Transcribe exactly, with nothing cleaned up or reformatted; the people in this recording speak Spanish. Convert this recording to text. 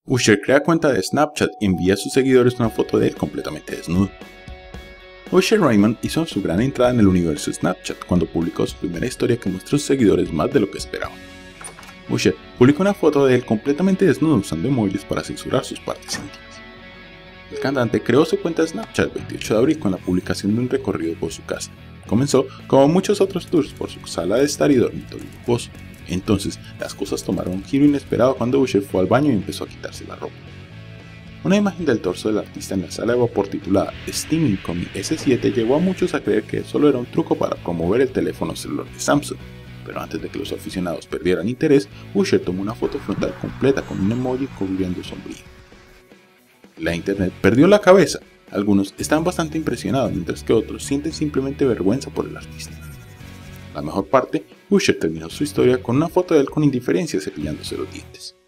Usher crea cuenta de Snapchat y envía a sus seguidores una foto de él completamente desnudo. Usher Raymond hizo su gran entrada en el universo Snapchat cuando publicó su primera historia que muestra a sus seguidores más de lo que esperaban. Usher publicó una foto de él completamente desnudo usando emojis para censurar sus partes íntimas. El cantante creó su cuenta de Snapchat el veintiocho de abril con la publicación de un recorrido por su casa. Comenzó, como muchos otros tours, por su sala de estar y dormitorio lujoso. Entonces, las cosas tomaron un giro inesperado cuando Usher fue al baño y empezó a quitarse la ropa. Una imagen del torso del artista en la sala de vapor titulada Steaming con mi ese siete llevó a muchos a creer que solo era un truco para promover el teléfono celular de Samsung, pero antes de que los aficionados perdieran interés, Usher tomó una foto frontal completa con un emoji cubriendo su sombrío. La internet perdió la cabeza. Algunos están bastante impresionados, mientras que otros sienten simplemente vergüenza por el artista. La mejor parte, Usher terminó su historia con una foto de él con indiferencia cepillándose los dientes.